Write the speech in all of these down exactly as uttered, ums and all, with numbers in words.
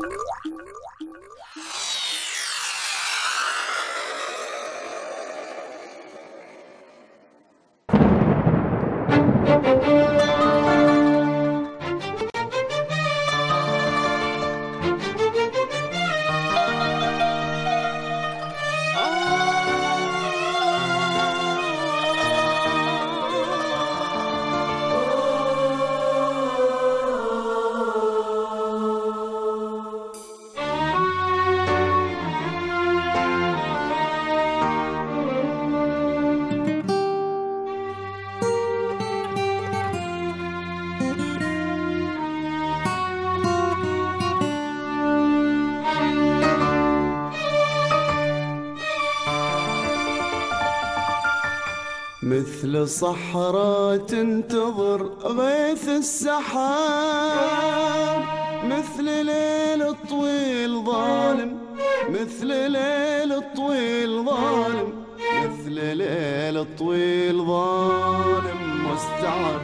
مثل صحراء تنتظر غيث السحاب، مثل ليل طويل ظالم، مثل ليل طويل ظالم، مثل ليل طويل ظالم مستعر.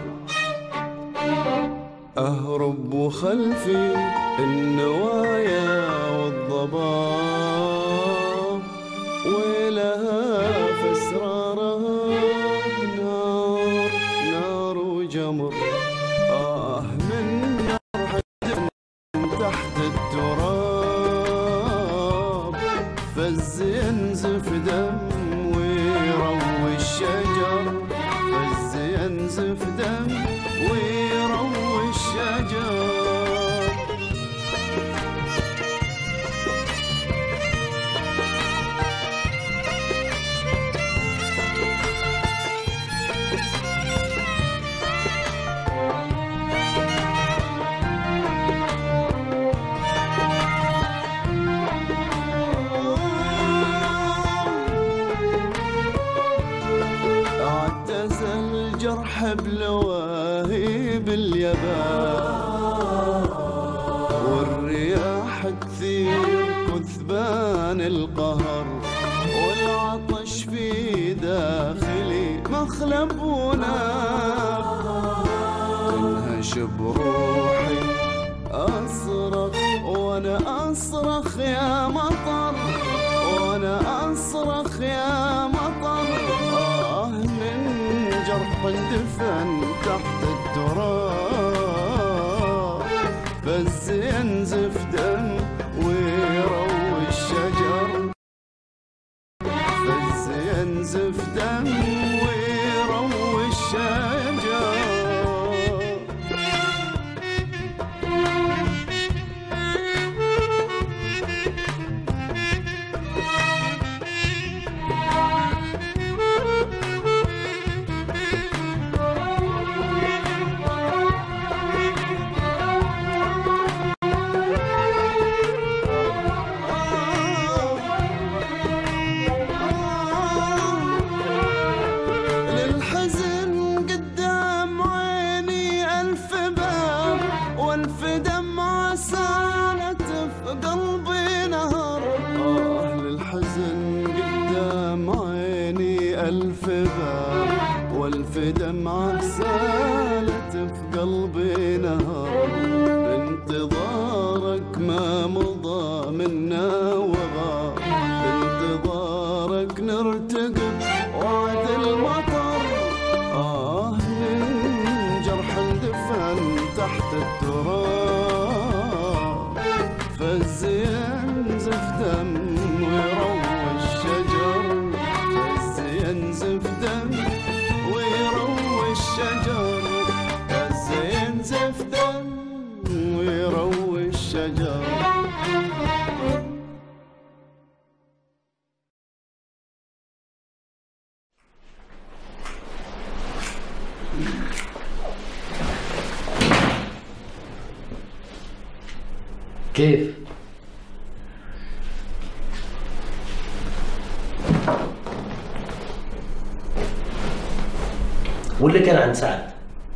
أهرب وخلفي النوايا والضباب، ولها في أسرارها نار نار وجمر. آه من جرح تحت التراب، فز ينزف دم ويروي الشجر، فز ينزف دم ويروي الشجر. الجرح بلواهيب اليبان، والرياح تثير كثبان القهر، والعطش في داخلي مخلب ونار. تنهش بروحي أصرخ وأنا أصرخ يا مطر، وأنا أصرخ يا مطر. آه من جرح اندفن تحت التراب، فز ينزف دم ويروي الشجر، فز ينزف دم ويروي الشجر. والف دمعة سالت في قلبي نهر، بانتظارك ما مضى منا وغار، بانتظارك نرتقب وعد المطر. آه من جرح اندفن تحت التراب، فز ينزف دم ويروي الشجر، فز ينزف دم ويروي الشجر، فز ينزف دم ويروي الشجر. كيف؟ واللي كان عند سعد؟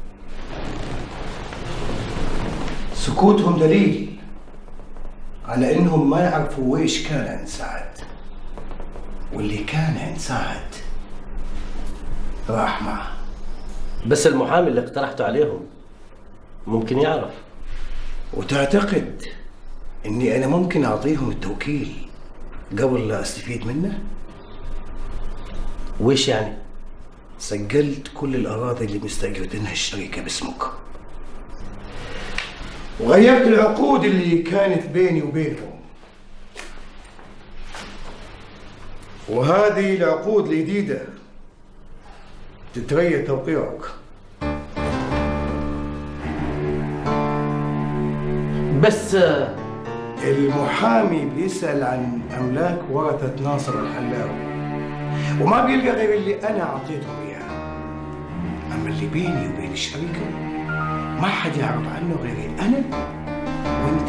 سكوتهم دليل على انهم ما يعرفوا ويش كان عند سعد، واللي كان عند سعد راح معه. بس المحامي اللي اقترحته عليهم ممكن يعرف. وتعتقد إني أنا ممكن أعطيهم التوكيل قبل لا أستفيد منه؟ وإيش يعني؟ سجلت كل الأراضي اللي مستأجرتنها الشركة باسمك، وغيرت العقود اللي كانت بيني وبينهم، وهذه العقود الجديدة تتريى توقيعك. بس المحامي بيسأل عن أملاك ورثة ناصر الحلاوي، وما بيلقى غير اللي أنا أعطيتهم إياه. أما اللي بيني وبين الشركة ما حد يعرف عنه غيري أنا وأنت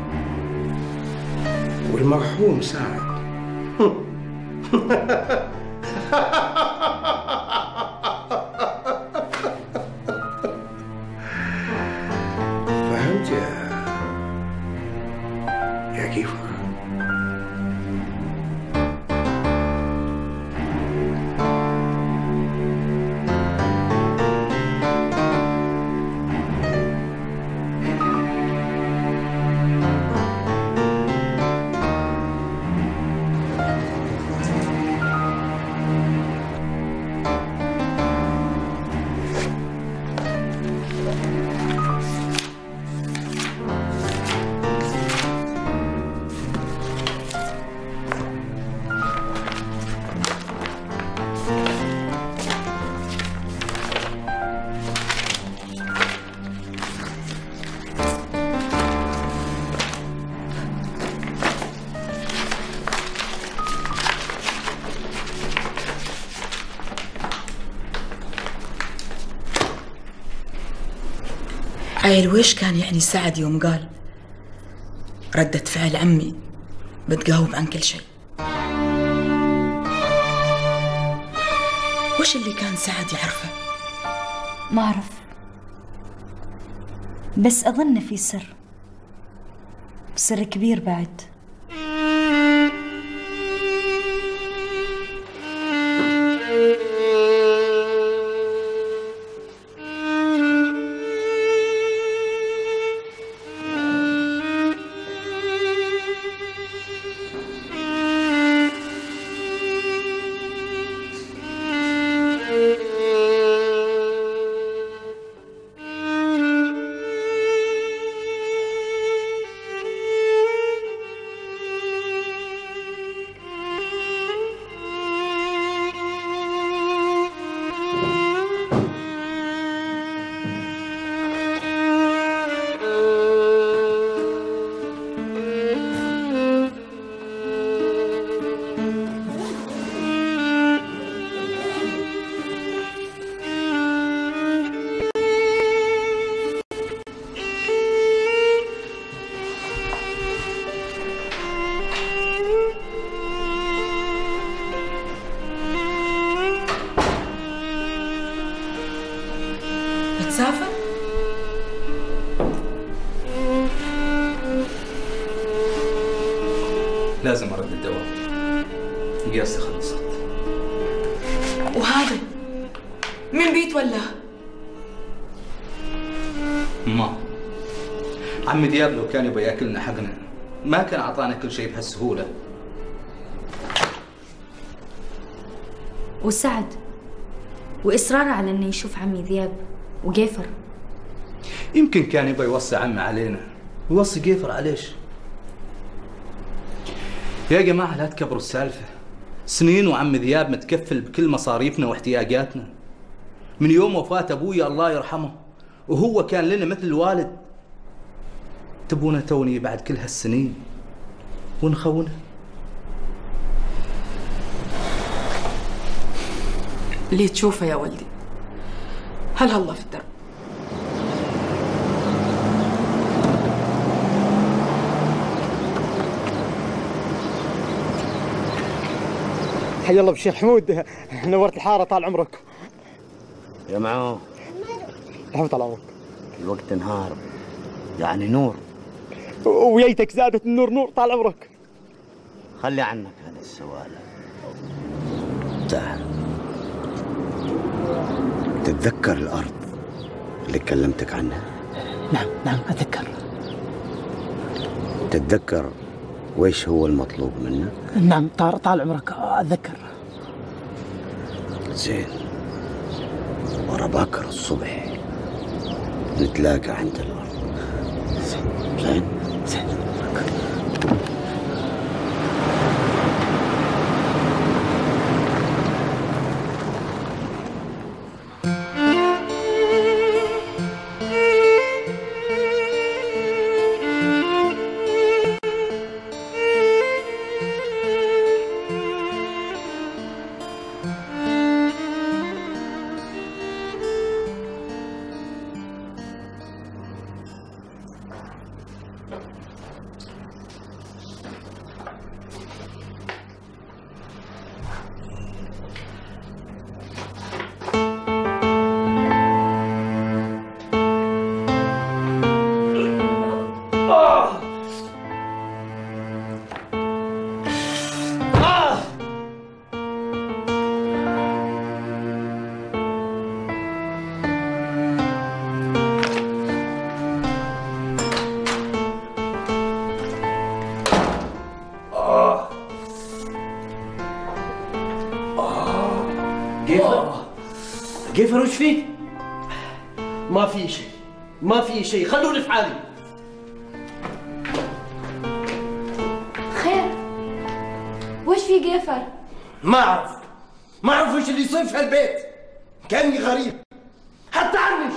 والمرحوم سعد. فهمت يا يا كيفر؟ عيل ويش كان يعني سعد يوم قال ردة فعل عمي بتجاوب عن كل شيء؟ وش اللي كان سعد يعرفه؟ ما أعرف، بس أظن في سر، سر كبير بعد. بتسافر؟ لازم أرد الدواء، قياسي خلصت. وهذا مين بيتولى؟ ما عمي دياب لو كان يبغى ياكلنا حقنا ما كان أعطانا كل شيء بهالسهولة. وسعد وإصراره على إنه يشوف عمي ذياب وقيفر. يمكن كان يبغى يوصي عمي علينا ويوصي قيفر عليش. يا جماعة لا تكبروا السالفة، سنين وعم ذياب متكفل بكل مصاريفنا واحتياجاتنا من يوم وفاة أبويا الله يرحمه، وهو كان لنا مثل الوالد. تبونا توني بعد كل هالسنين ونخونه؟ اللي تشوفه يا ولدي هل هالله في الدرب. حي الله بالشيخ حمود، نورت الحارة طال عمرك. يا معو الحمد طال عمرك. الوقت نهار يعني نور، وييتك زادت النور نور طال عمرك. خلي عنك هذه السوالف. تعال تتذكر الأرض اللي كلمتك عنها؟ نعم نعم أتذكر. تتذكر ويش هو المطلوب منك؟ نعم طال طال عمرك أتذكر. زين، ورا باكر الصبح نتلاقى عند الأرض. زين زين. كيف اروش فيك؟ ما في شيء، ما في شيء، خلوني في حالي. خير؟ وش في جيفر؟ ما اعرف ما اعرف وش اللي يصير في هالبيت، كاني غريب حتى عنش.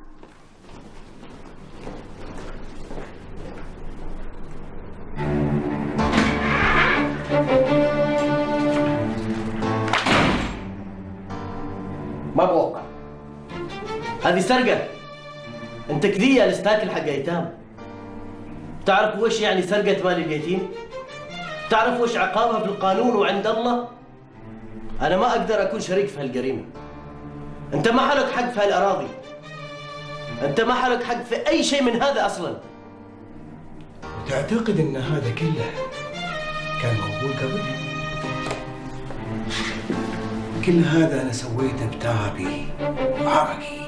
ما بوقع، هذه سرقة. انت كذية لستاكل حق ايتام. تعرف وش يعني سرقة مال اليتيم؟ تعرف وش عقابها بالقانون وعند الله؟ انا ما اقدر اكون شريك في هالجريمة. انت ما حلك حق في هالاراضي، انت ما حلك حق في اي شيء من هذا اصلا. تعتقد ان هذا كله كان موجود قبل؟ كل هذا أنا سويته بتعبي وعرقي.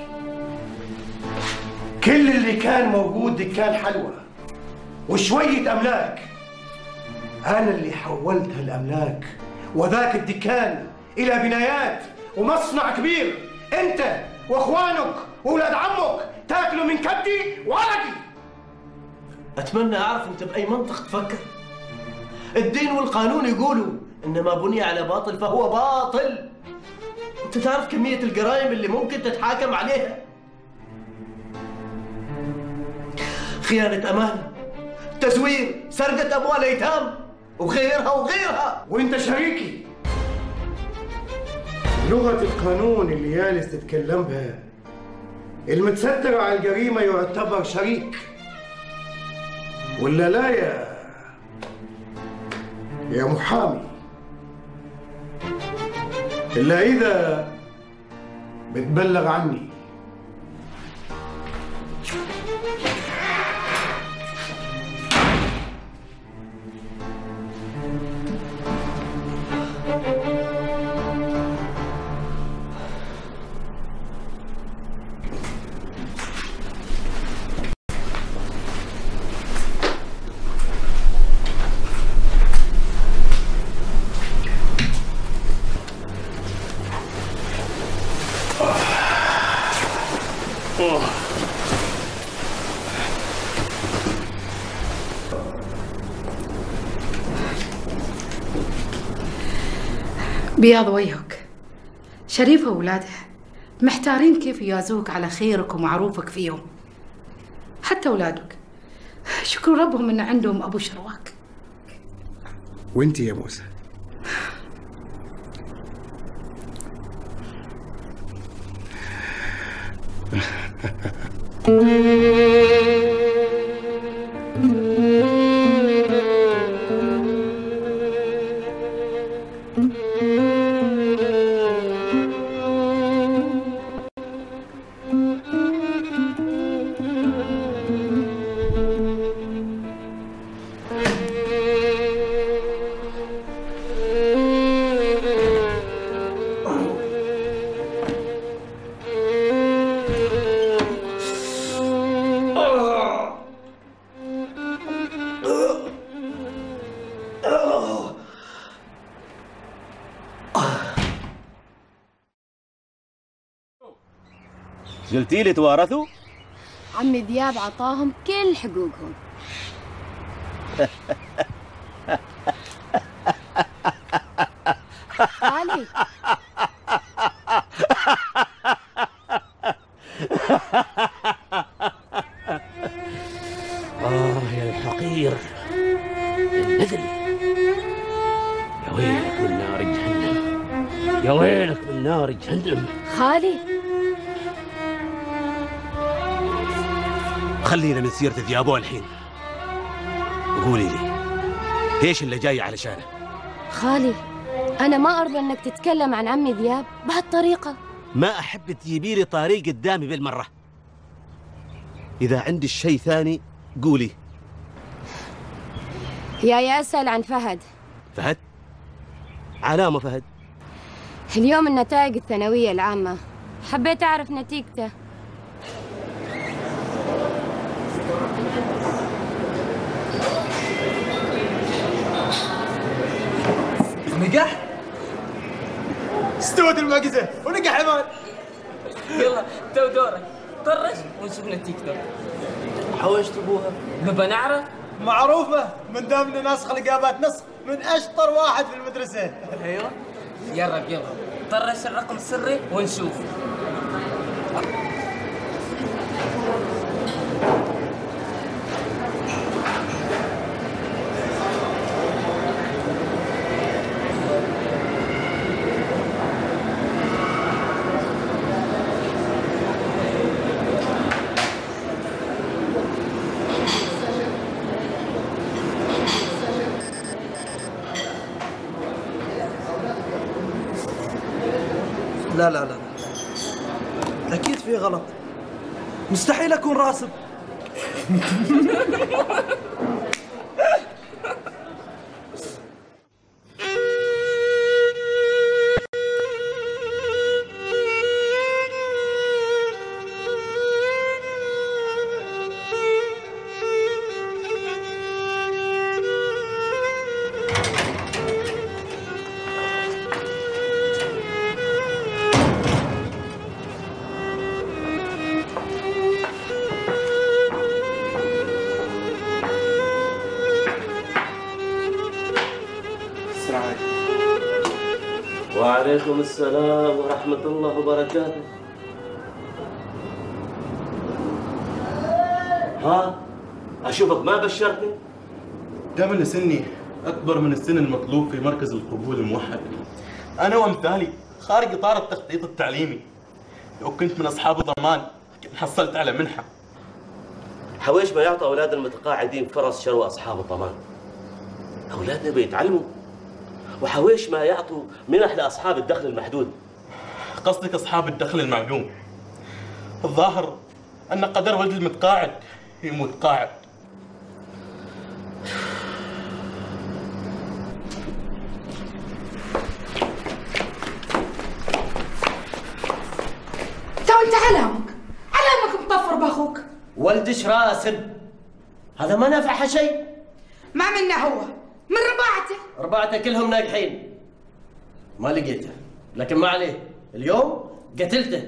كل اللي كان موجود دكان حلوى وشوية أملاك، أنا اللي حولت هالأملاك وذاك الدكان إلى بنايات ومصنع كبير. أنت وأخوانك وأولاد عمك تاكلوا من كبدي وعرقي. أتمنى أعرف أنت بأي منطق تفكر. الدين والقانون يقولوا إن ما بني على باطل فهو باطل. أنت تعرف كمية الجرائم اللي ممكن تتحاكم عليها؟ خيانة أمانة، تزوير، سرقة أموال أيتام وغيرها وغيرها. وأنت شريكي. لغة القانون اللي جالس تتكلم بها، المتستر على الجريمة يعتبر شريك ولا لا يا يا محامي؟ إلا إذا بتبلغ عني. بياض وجهك. شريفة وولادها محتارين كيف يجازوك على خيرك ومعروفك فيهم. حتى أولادك شكروا ربهم إن عندهم أبو شرواك. وانت يا موسى؟ قلتي لي توارثوا؟ عمي ذياب عطاهم كل حقوقهم. خالي آه يا الحقير النذل، يا ويلك من نار جهنم، يا ويلك من نار جهنم. خالي خلينا من سيرة ذيابه الحين، قولي لي ايش اللي جاي علشانه؟ خالي أنا ما أرضى إنك تتكلم عن عمي ذياب بهالطريقة. ما أحب تجيبي لي طريق قدامي بالمرة. إذا عندي شيء ثاني قولي. يا أسأل عن فهد. فهد؟ علامة فهد؟ اليوم النتائج الثانوية العامة، حبيت أعرف نتيجته. نجح؟ استوت المعجزة ونجح عماد. يلا تو دورك، طرش ونشوف نتيجته. حوشت ابوها؟ نبى نعرف؟ معروفة من دامنا نسخ الإجابات نسخ من أشطر واحد في المدرسة. ايوه يلا يلا طرش الرقم السري ونشوف. لا لا لا أكيد في غلط، مستحيل أكون راسب. وعليكم السلام ورحمة الله وبركاته. ها أشوفك ما بشرتني؟ ده من سني أكبر من السن المطلوب في مركز القبول الموحد. أنا وأمثالي خارج إطار التخطيط التعليمي. لو كنت من أصحاب الضمان كنت حصلت على منحة. حويش ما يعطى أولاد المتقاعدين فرص شرو أصحاب الضمان. أولادنا بيتعلموا، وحويش ما يعطوا منح لأصحاب الدخل المحدود. قصدك أصحاب الدخل المعلوم. الظاهر أن قدر ولد المتقاعد يموت قاعد. تو انت علامك علامك مطفر باخوك. ولدش راسب، هذا ما نفعها شيء. ما منا هو، من رباعته. رباعته كلهم ناجحين. ما لقيته، لكن ما عليه، اليوم قتلته.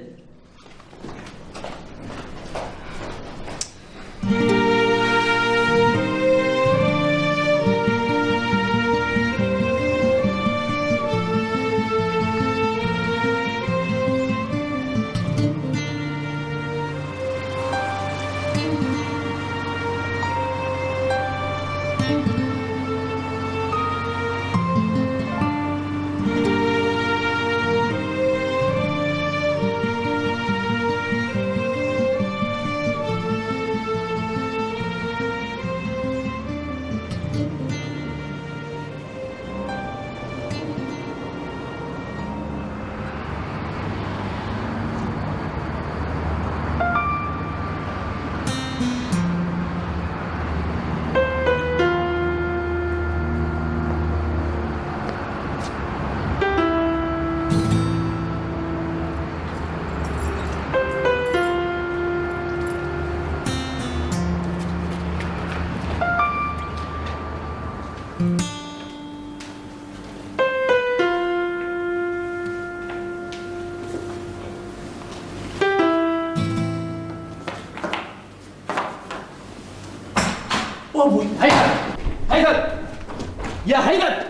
وابوي هيثم هيثم يا هيثم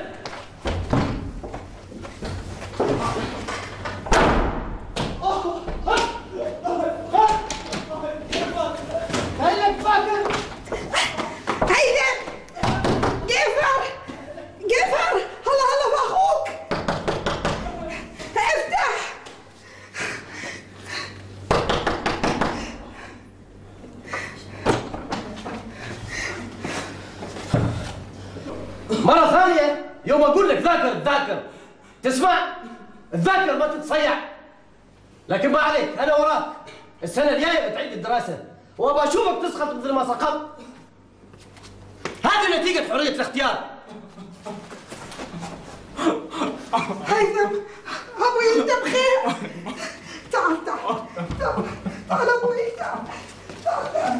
هيك فاكر هيدا جفر جفر هلا هلا باخوك افتح مرة ثانية يوم اقول لك ذاكر تذاكر تسمع تذاكر ما تتصيع لكن ما عليك انا وراك السنة الجاية بتعيد الدراسة وابغى اشوفك تسقط مثل ما سقطت هذه نتيجة حرية الاختيار هيثم ابوي انت بخير تعال تعال تعال تعال ابوي تعال تعال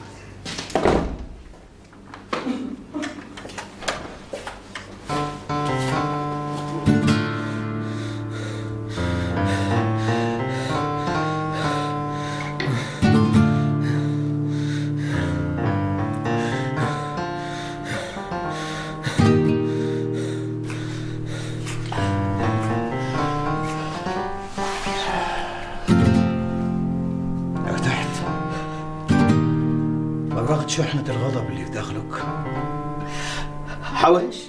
شحنة الغضب اللي في داخلك. حويش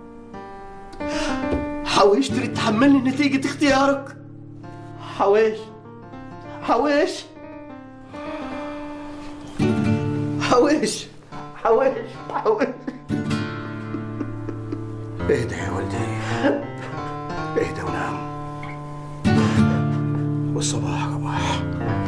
حويش تريد تحملني نتيجة اختيارك حويش حويش حويش حويش حويش اهدى يا ولدي اهدى ونام والصباح رباح.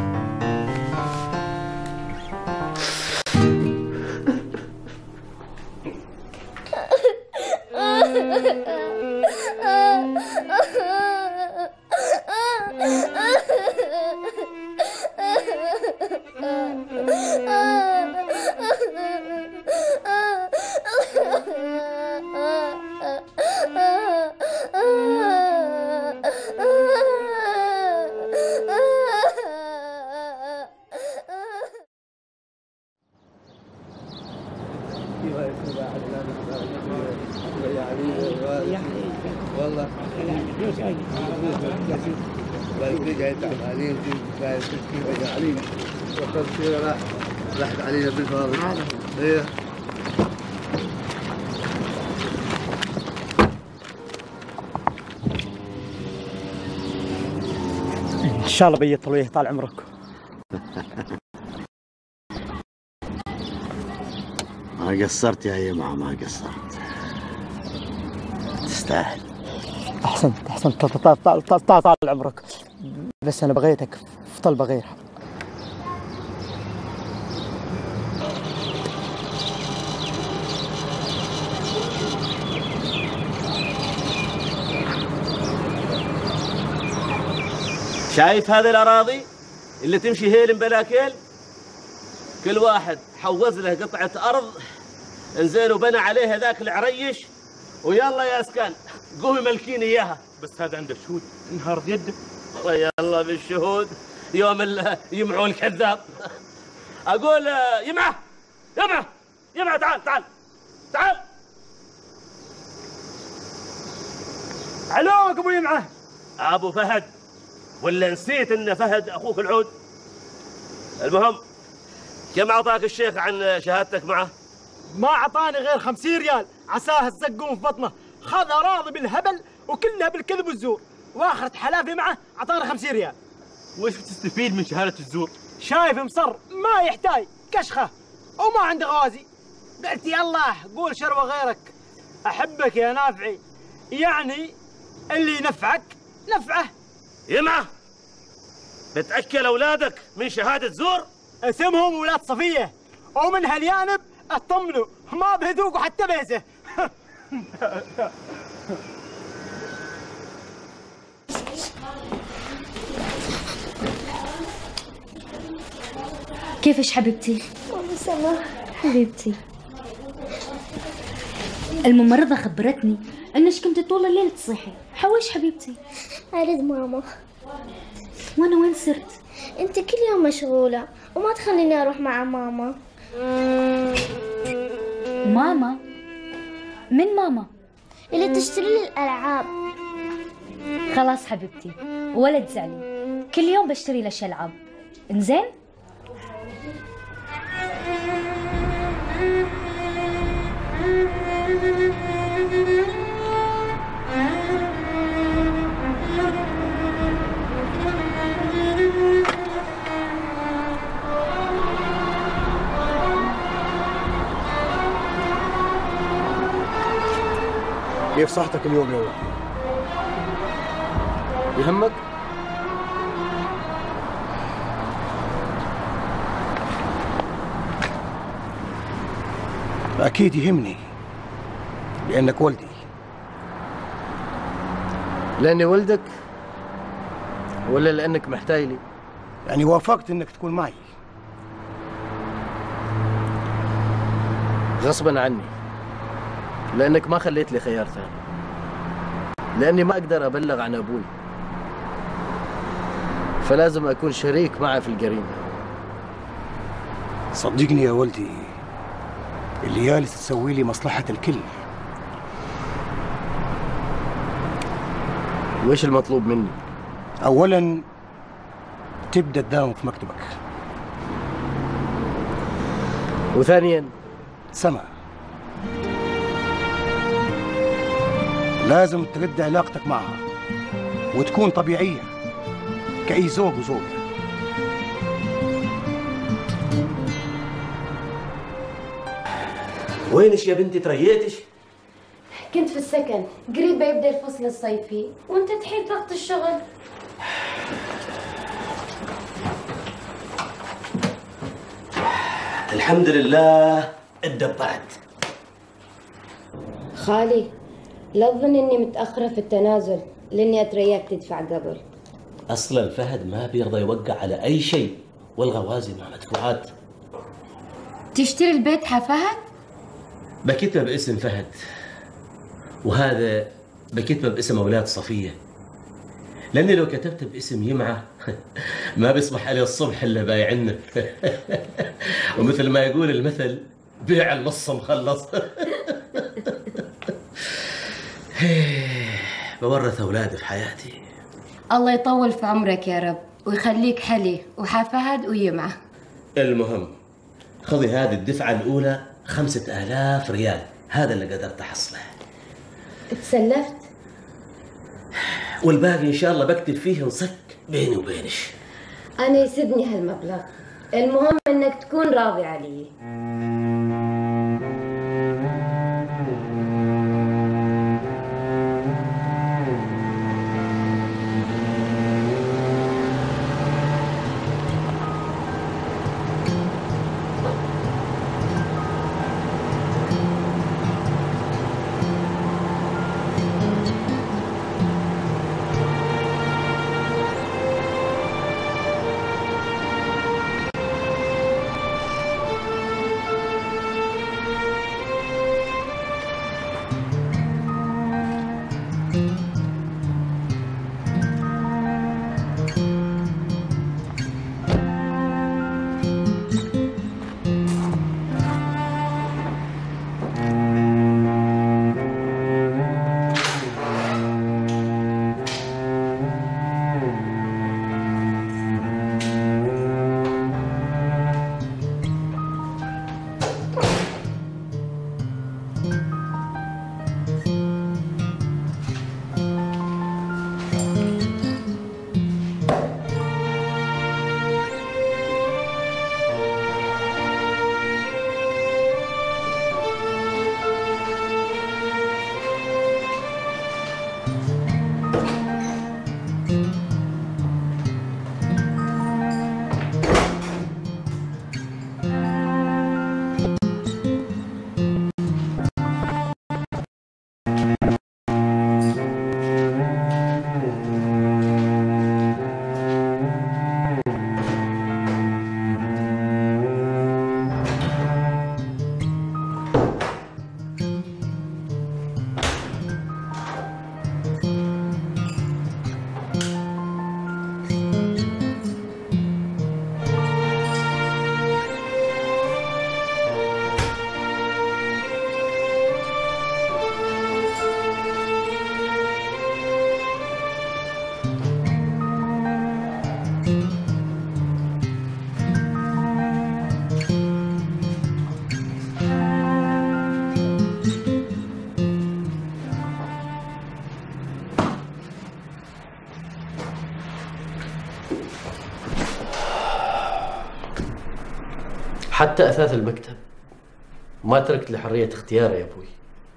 والله تعبانين علينا وقت كثير راح راحت علينا بالفاضي. ايه ان شاء الله بيطول وياه طال عمرك. ما قصرت يا يمعة ما قصرت تستاهل. احسنت احسنت طال طال عمرك بس انا بغيتك في طلبه غيرها. شايف هذه الأراضي اللي تمشي هيل بلاكيل؟ كل واحد حوز له قطعة أرض انزين وبنى عليها ذاك العريش ويلا يا اسكان قومي ملكيني إياها. بس هذا عنده شهود انهار يده. يلا بالشهود يوم يمعوا الكذاب. أقول يمعة يمعة يمعة تعال تعال تعال. علوك أبو يمعة. أبو فهد ولا نسيت ان فهد اخوك العود؟ المهم كم اعطاك الشيخ عن شهادتك معه؟ ما اعطاني غير خمسين ريال عساه الزقوم في بطنه، خذها راضي بالهبل وكلها بالكذب والزور، واخرة حلافي معه اعطاني خمسين ريال. وش بتستفيد من شهادة الزور؟ شايف مصر ما يحتاج كشخه وما عنده غازي. قلت يلا قول شروه غيرك. احبك يا نافعي، يعني اللي ينفعك نفعه. يمعة بتأكل أولادك من شهادة زور؟ اسمهم ولاد صفية ومن هالجانب اطمنوا ما بهدوق حتى بيزه. كيفش حبيبتي؟ والله سماح حبيبتي الممرضة خبرتني انك كنت طول الليل تصيحي. حوش حبيبتي؟ اريد ماما. وانا وين صرت؟ انت كل يوم مشغولة وما تخليني اروح مع ماما. ماما؟ من ماما؟ اللي تشتري لي الألعاب. خلاص حبيبتي ولا تزعلي، كل يوم بشتري لك ألعاب، إنزين؟ كيف صحتك اليوم يا ولد؟ يهمك؟ أكيد يهمني لأنك ولدي. لأني ولدك ولا لأنك محتاج لي؟ يعني وافقت إنك تكون معي غصبا عني، لأنك ما خليت لي خيار ثاني، لأني ما أقدر أبلغ عن أبوي، فلازم أكون شريك معه في الجريمة. صدقني يا ولدي، الليالي تسوي لي مصلحة الكل. وإيش المطلوب مني؟ أولاً تبدأ تداوم في مكتبك، وثانياً سما لازم ترد علاقتك معها وتكون طبيعية كأي زوج وزوجة. وينش يا بنتي تريتش؟ كنت في السكن، قريبة يبدأ الفصل الصيفي وانت تحيل ضغط الشغل. الحمد لله اتدبرت. خالي لا تظن اني متأخرة في التنازل لاني اترياك تدفع قبل. اصلا فهد ما بيرضى يوقع على اي شيء والغوازي مع مدفوعات. تشتري البيت ها فهد؟ بكتبه باسم فهد، وهذا بكتبه باسم اولاد صفيه، لاني لو كتبته باسم يمعه ما بيصبح عليه الصبح الا بايعنا. ومثل ما يقول المثل بيع النص مخلص. بورث اولادي في حياتي. الله يطول في عمرك يا رب ويخليك حلي وحا فهد ويمعه. المهم خذي هذه الدفعه الاولى خمسة آلاف ريال، هذا اللي قدرت احصله. تسلفت؟ والباقي ان شاء الله بكتب فيه نصك بيني وبينش. انا يسدني هالمبلغ، المهم انك تكون راضي علي. حتى أثاث المكتب ما تركت لي حرية اختيار يا أبوي.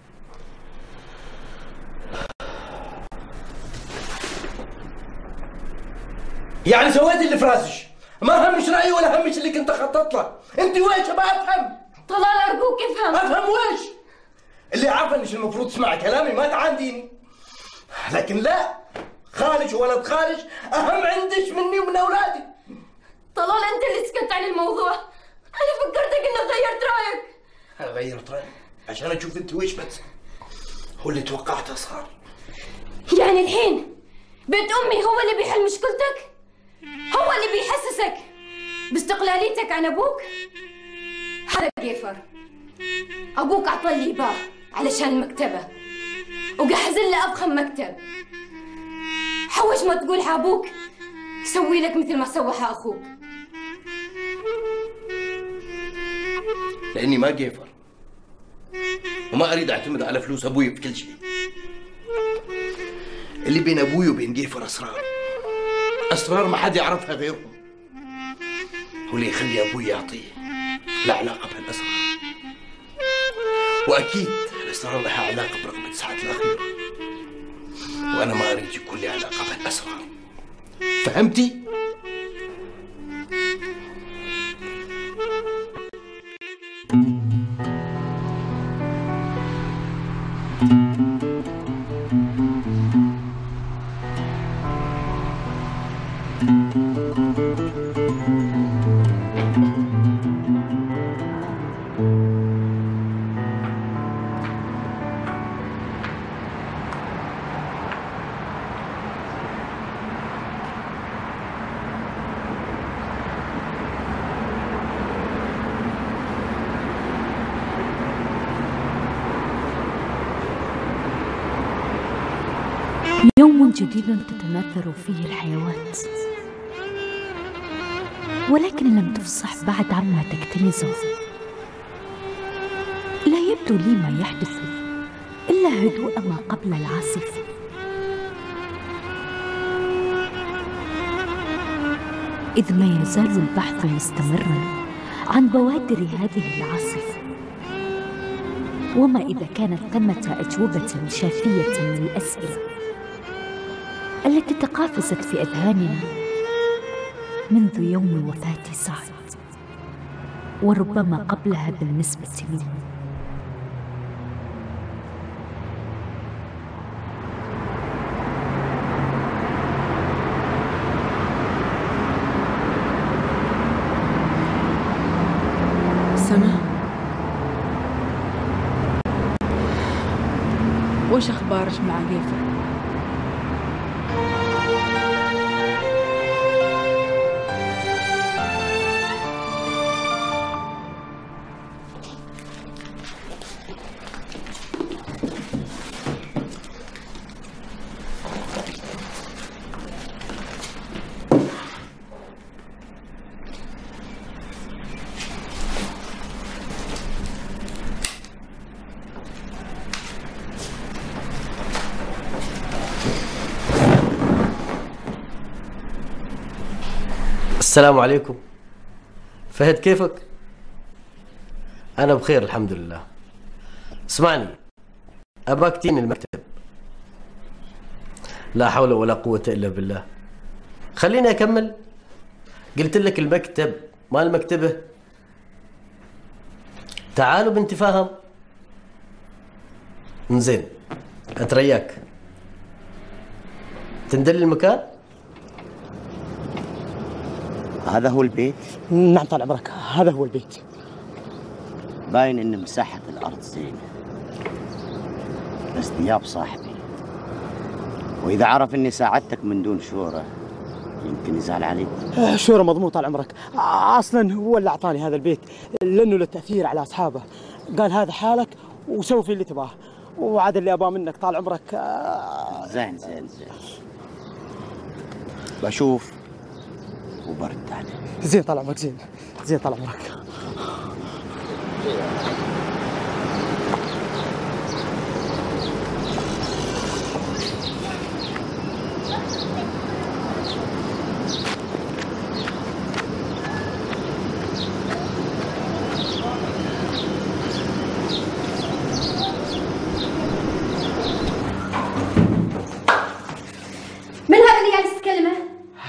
يعني سويت اللي في راسش، ما همش رأيي ولا همش اللي كنت أخطط له. أنت ويش ما أفهم؟ طلال أرجوك افهم. أفهم ويش؟ اللي عارفة إنش المفروض تسمع كلامي ما تعانديني. لكن لا، خالش ولد خالش أهم عندش مني ومن أولادي. طلال أنت اللي سكت عن الموضوع، أنا فكرتك إنك غيرت رأيك. أنا غيرت رأيي عشان أشوف أنت ويش بس. هو اللي توقعته صار. يعني الحين بيت أمي هو اللي بيحل مشكلتك؟ هو اللي بيحسسك باستقلاليتك عن أبوك؟ هذا جيفر، أبوك عطلي إيبار علشان المكتبة وجهز له أفخم مكتب. حوش ما تقول أبوك يسوي لك مثل ما سوى أخوك. لأني ما جيفر وما أريد أعتمد على فلوس أبوي في كل شيء. اللي بين أبوي وبين جيفر أسرار، أسرار ما حد يعرفها غيرهم. واللي يخلي أبوي يعطيه لا علاقة بهالأسرار، وأكيد الأسرار لها علاقة برغبة سعد الأخير، وأنا ما أريد يكون لي علاقة بهالأسرار. فهمتي؟ يوم جديد تتناثر فيه الحيوات، ولكن لم تفصح بعد عما تكتنزه. لا يبدو لي ما يحدث إلا هدوء ما قبل العاصفة. إذ ما يزال البحث مستمرا عن بوادر هذه العاصفة، وما إذا كانت ثمة أجوبة شافية للأسئلة التي تقافزت في أذهاننا منذ يوم وفاة سعد، وربما قبلها بالنسبة لي. سما، وش أخبارك مع جيفر؟ السلام عليكم. فهد كيفك؟ أنا بخير الحمد لله. اسمعني، أباك تيني المكتب. لا حول ولا قوة إلا بالله. خليني أكمل. قلت لك المكتب ما المكتبة. تعالوا بانتفاهم. انزين، أترياك تندل المكان. هذا هو البيت؟ نعم طال عمرك، هذا هو البيت. باين ان مساحة الارض زينة، بس دياب صاحبي، واذا عرف اني ساعدتك من دون شورة يمكن يزعل عليك. شورة مضمون طال عمرك، اصلا هو اللي اعطاني هذا البيت لانه له تأثير على اصحابه. قال هذا حالك وسوي فيه اللي تباه، وعاد اللي اباه منك طال عمرك. زين زين زين، بشوف وبرد عليك. زين طال عمرك، زين زين طال عمرك.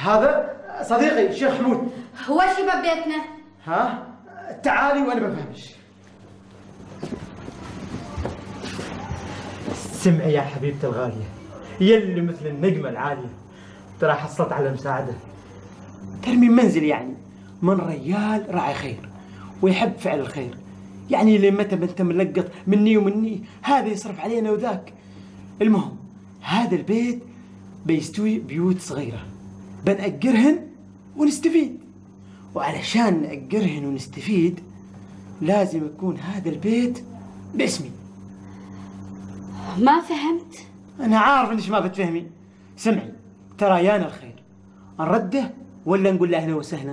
هذا صديقي الشيخ حمود. هو شي ببيتنا؟ ها تعالي وانا بفهمش. سمعي يا حبيبتي الغالية، يلي مثل النجمة العالية، ترى حصلت على مساعدة ترميم منزل، يعني من ريال راعي خير ويحب فعل الخير، يعني اللي متى انت ملقط مني ومني هذا يصرف علينا وذاك. المهم هذا البيت بيستوي بيوت صغيرة بنأجرهن ونستفيد، وعلشان نأجرهن ونستفيد لازم يكون هذا البيت باسمي. ما فهمت. أنا عارف إنش ما بتفهمي. سمعي، ترى يانا الخير نرده ولا نقول له أهلا وسهلا؟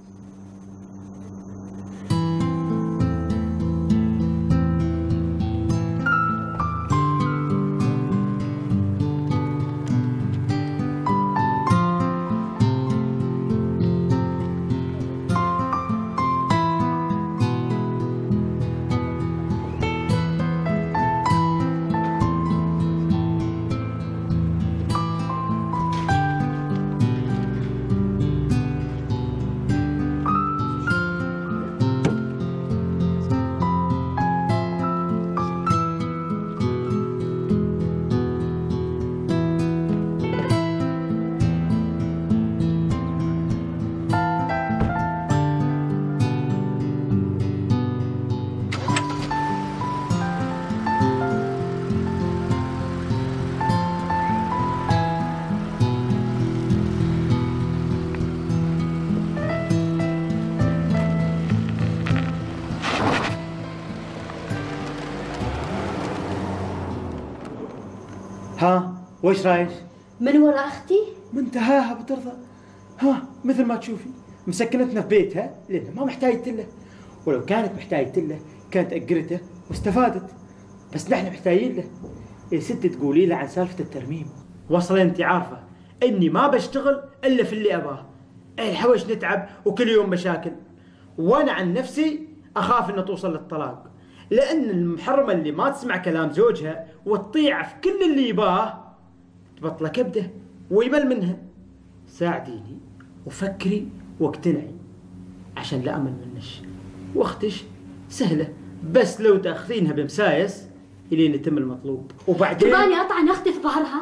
ها وش رايك؟ من ورا اختي؟ منتهاها بترضى. ها مثل ما تشوفي مسكنتنا في بيتها لأنها ما محتاجة له، ولو كانت محتاجة له كانت أجرته واستفادت، بس نحن محتاجين له. يا ست تقولي له عن سالفة الترميم، وصل أنت عارفة إني ما بشتغل إلا في اللي أباه، الحوش نتعب وكل يوم مشاكل، وأنا عن نفسي أخاف إن توصل للطلاق، لأن المحرمة اللي ما تسمع كلام زوجها وتطيع في كل اللي يباه تبطل كبده ويمل منها. ساعديني وفكري واقتنعي عشان لا أمل منش، واختش سهلة، بس لو تأخذينها بمسايس إلين يتم المطلوب. وبعدين تباني أطعن أختي في ظهرها؟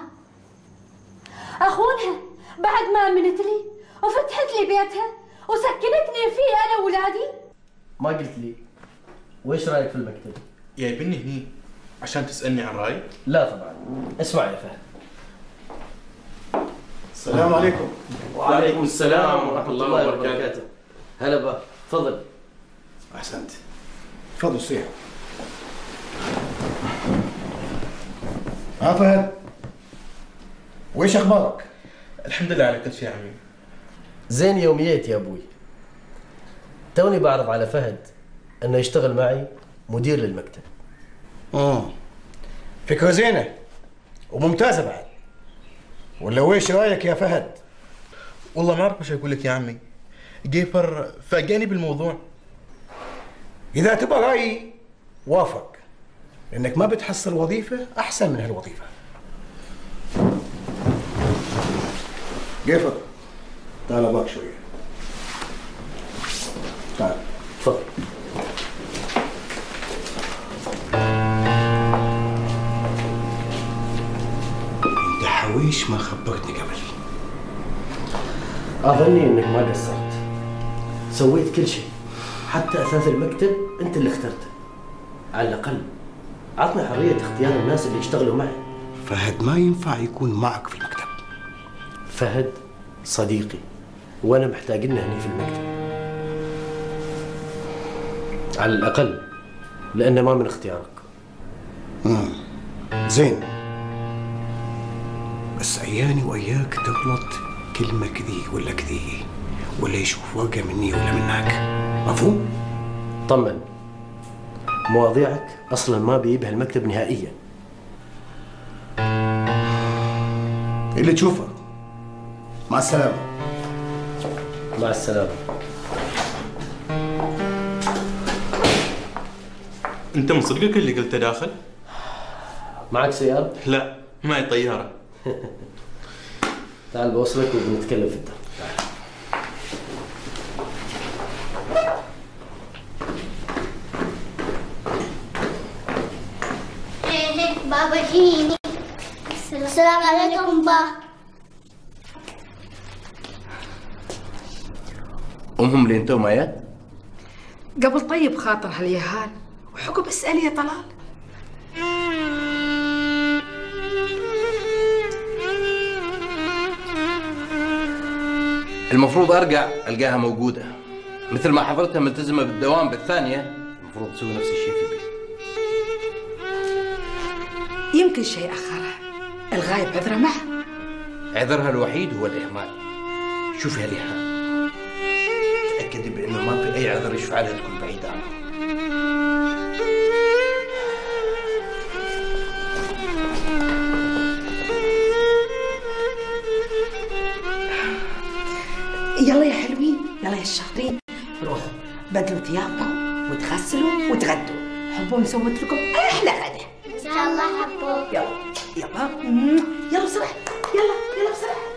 أخونها بعد ما أمنت لي وفتحت لي بيتها وسكنتني فيه أنا وولادي. ما قلت لي وإيش رأيك في المكتب؟ جايبني هني عشان تسألني عن رأيي؟ لا طبعا. اسمع يا فهد. السلام عليكم. وعليكم السلام ورحمة الله وبركاته. هلا بك، تفضل. أحسنت. تفضل سيح. ها فهد، وإيش أخبارك؟ الحمد لله على كل شيء عمي. زين يوميات يا أبوي. توني بعرض على فهد انه يشتغل معي مدير للمكتب. امم فكرة زينة وممتازة بعد. ولا ويش رايك يا فهد؟ والله ما اعرف ايش اقول لك يا عمي. جيفر فاجأني بالموضوع. إذا تبغى رأيي وافق، لأنك ما بتحصل وظيفة أحسن من هالوظيفة. جيفر تعال أباك شوية. تعال. تفضل. انت حويش ما خبرتني قبل. اظني انك ما قصرت، سويت كل شيء، حتى اثاث المكتب انت اللي اخترته. على الاقل عطني حريه اختيار الناس اللي يشتغلوا معي. فهد ما ينفع يكون معك في المكتب. فهد صديقي وانا محتاج لنا هني في المكتب، على الأقل لأنه ما من اختيارك. امم زين، بس عياني وإياك تغلط كلمة كذي ولا كذي، ولا يشوف ورقة مني ولا منك. مفهوم؟ طمن، مواضيعك أصلا ما بيجيبها المكتب نهائيا. اللي تشوفه. مع السلامة. مع السلامة. انت من صدقك اللي قلته داخل؟ معك سيارة؟ لا، معي طيارة. تعال بوصلك وبنتكلم في الدار. بابا جيني. السلام عليكم با. امهم اللي انتم ايات؟ قبل طيب خاطر هاليهال وحكم اسأل يا طلال. المفروض ارجع القاها موجوده، مثل ما حضرتها ملتزمه بالدوام بالثانيه، المفروض تسوي نفس الشيء في البيت. يمكن شيء اخرها، الغايب عذره معه. عذرها الوحيد هو الاهمال. شوفي يا ليها، تاكدي بانه ما في اي عذر يشفع لها تكون بعيده عنه. يلا يا حلوين، يلا يا الشاطرين، روحوا بدلوا ثيابكم وتغسلوا وتغدوا. حبوا نسوت لكم احلى غدا. ان شاء الله حبوا. يلا يلا يلا بسرعه، يلا يلا بسرعه.